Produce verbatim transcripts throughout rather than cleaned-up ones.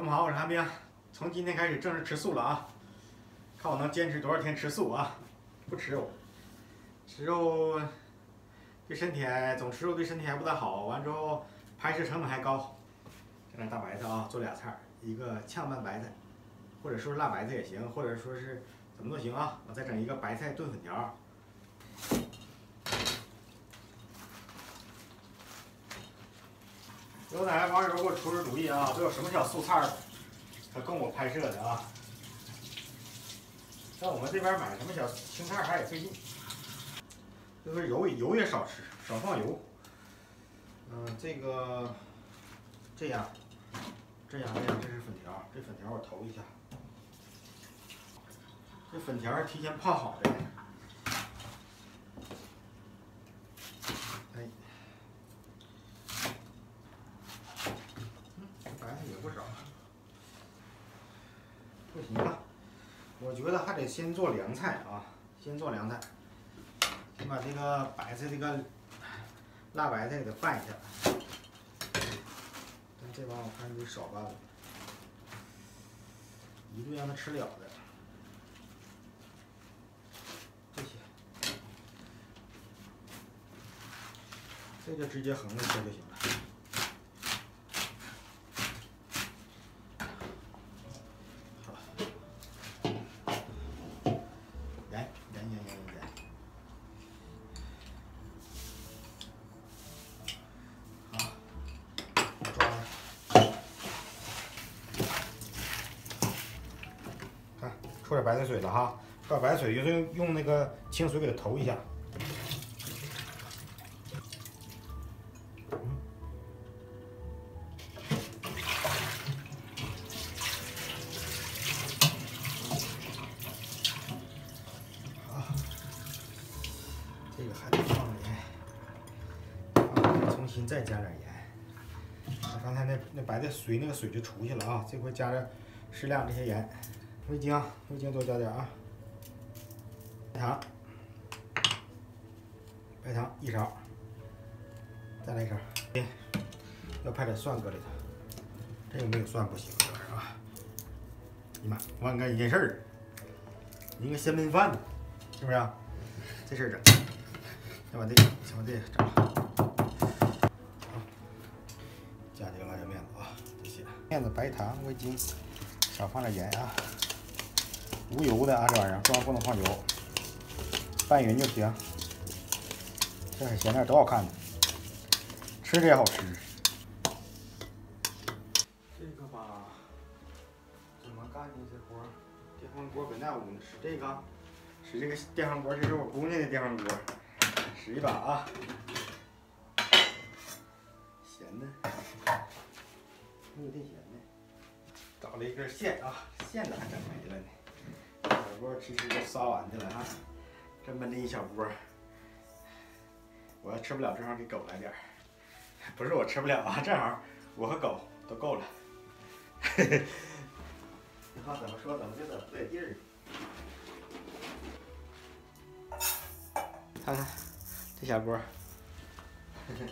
们好，我是韩冰，从今天开始正式吃素了啊！看我能坚持多少天吃素啊！不吃肉，吃肉对身体总吃肉对身体还不大好，完之后拍摄成本还高。这点大白菜啊，做俩菜，一个炝拌白菜，或者说是辣白菜也行，或者说是怎么都行啊。我再整一个白菜炖粉条。 有哪位网友给我出出主意啊？都有什么小素菜可供我拍摄的啊？在我们这边买什么小青菜还也费劲，就是油油也少吃，少放油。嗯，这个这样这样这样，这是粉条，这粉条我投一下。这粉条是提前泡好的。哎。 白菜也不少，不行了，我觉得还得先做凉菜啊，先做凉菜，先把这个白菜这个辣白菜给它拌一下。但这碗我看得少拌了，一顿让他吃了的。这些，这就直接横着切就行了。 出点白菜水了哈，出点白菜水，用用用那个清水给它投一下。嗯。好，这个还得放盐，放盐重新再加点盐。刚才那那白菜水那个水就出去了啊，这回加点适量这些盐。 味精，味精多加点啊。白糖，白糖一勺，再来一勺。要派点蒜搁里头，这个没有蒜不行，这玩意儿啊。哎呀妈，忘干一件事儿，一个鲜焖饭呢，是不是啊？这事儿整，先把这个，先把这个整了。加几个辣椒面子啊，这些面子、白糖、味精，少放点盐啊。 无油的啊，这玩意儿千万不能放油，拌匀就行。这海咸菜多好看呢，吃着也好吃。这个吧，怎么干呢？这活儿，电饭锅搁那屋呢，使这个，使这个电饭锅，这是我姑娘的电饭锅，使一把啊。咸的，没有这咸的。找了一根线啊，线咋整没了呢？ 小锅其实都烧完去了哈，这焖的一小锅，我要吃不了，正好给狗来点儿。不是我吃不了啊，正好我和狗都够了。嘿嘿，这话怎么说怎么就怎么不得劲儿？看看这小锅，嘿嘿。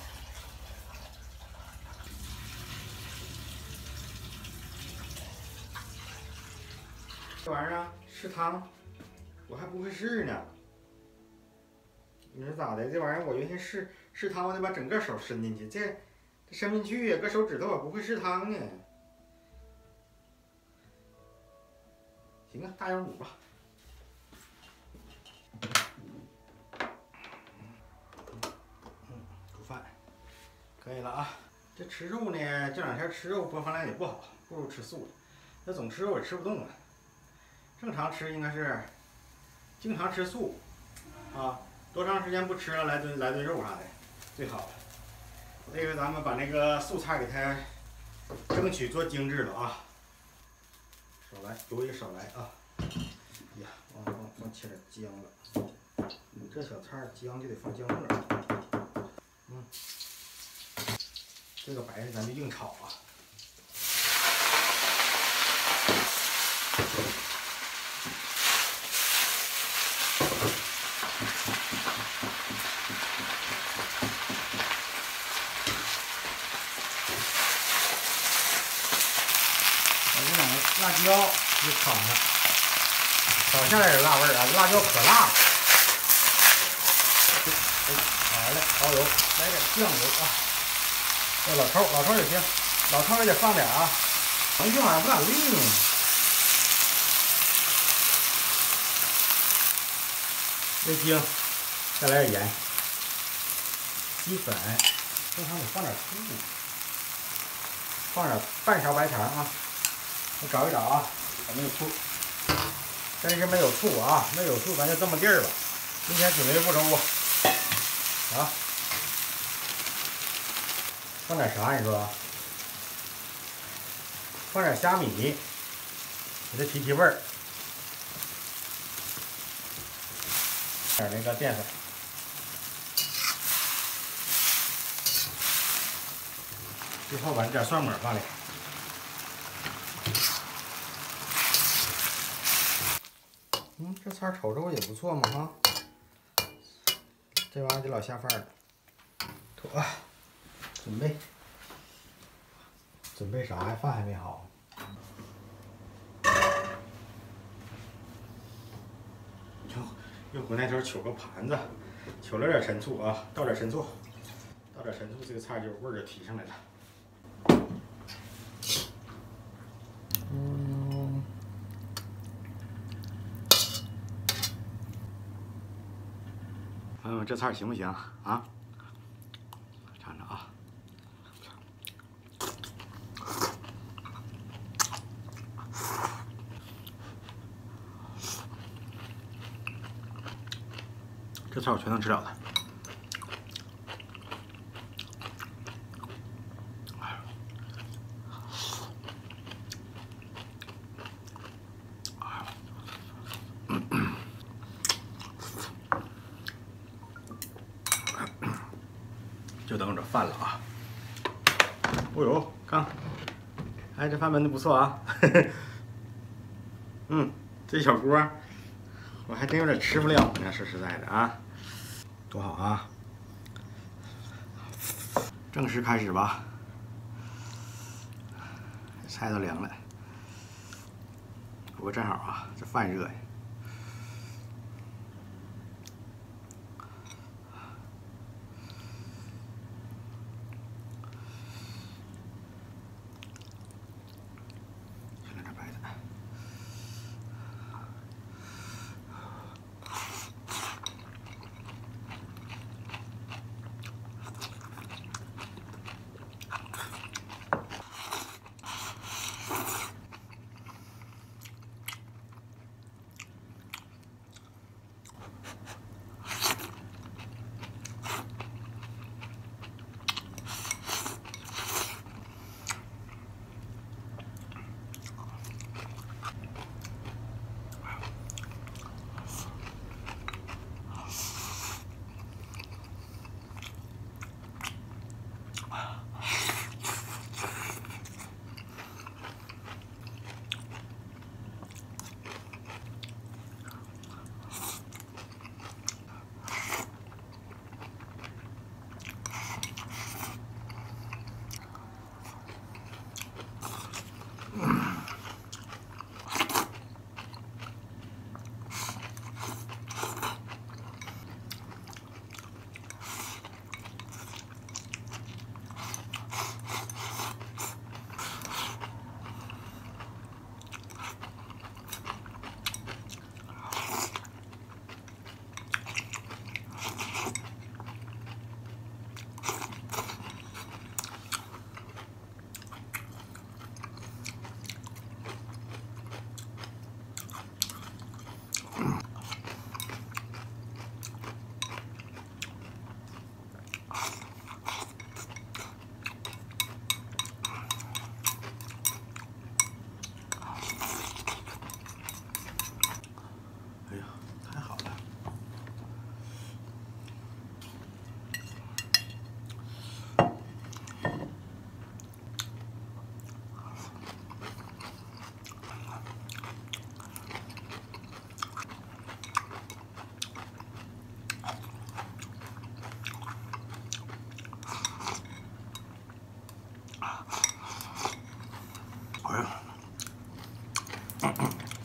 这玩意儿啊，试汤，我还不会试呢。你说咋的？这玩意儿我原先试试汤，我得把整个手伸进去，这这伸不进去呀，搁手指头我不会试汤呢。行啊，大油卤吧。嗯，煮饭可以了啊。这吃肉呢，这两天吃肉播放量也不好，不如吃素了。那总吃肉也吃不动啊。 正常吃应该是经常吃素啊，多长时间不吃了来顿来顿肉啥的最好了。这个咱们把那个素菜给它争取做精致了啊，少来油也少来啊。呀，往往往切点姜了，这小菜姜就得放姜末。嗯，这个白菜咱就硬炒啊。 这辣椒一炒上，炒下来的辣味儿啊，辣椒可辣了。好嘞，蚝油，来点酱油啊。这老抽，老抽也行，老抽也得放点啊。回去好像不咋利用。味精，再来点盐，鸡粉，正常得放点醋，放点半勺白糖啊。我找一找啊，有没有醋？真是没有醋啊，没有醋咱就这么地儿吧。今天准备步骤啊，啊，放点啥？你说？放点虾米，给它提提味儿。点那个淀粉。最后把这点蒜末放里。嗯，这菜瞅着也不错嘛哈。这玩意儿就老下饭了。妥、啊，准备。准备啥呀？饭还没好。又又回来头取个盘子，取了点陈醋啊，倒点陈醋，倒点陈醋，这个菜就味儿就提上来了。嗯。朋友们，这菜行不行啊？尝尝啊。这菜我全能吃了的。就等着饭了啊！哦呦，看，哎，这饭焖的不错啊。嗯，这小锅，我还真有点吃不了呢。说实在的啊，多好啊！正式开始吧。菜都凉了，不过正好啊，这饭热呀。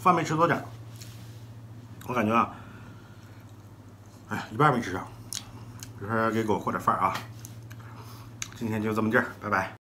饭没吃多点儿，我感觉啊，哎，一半没吃上。一会儿给狗和点饭啊。今天就这么地儿，拜拜。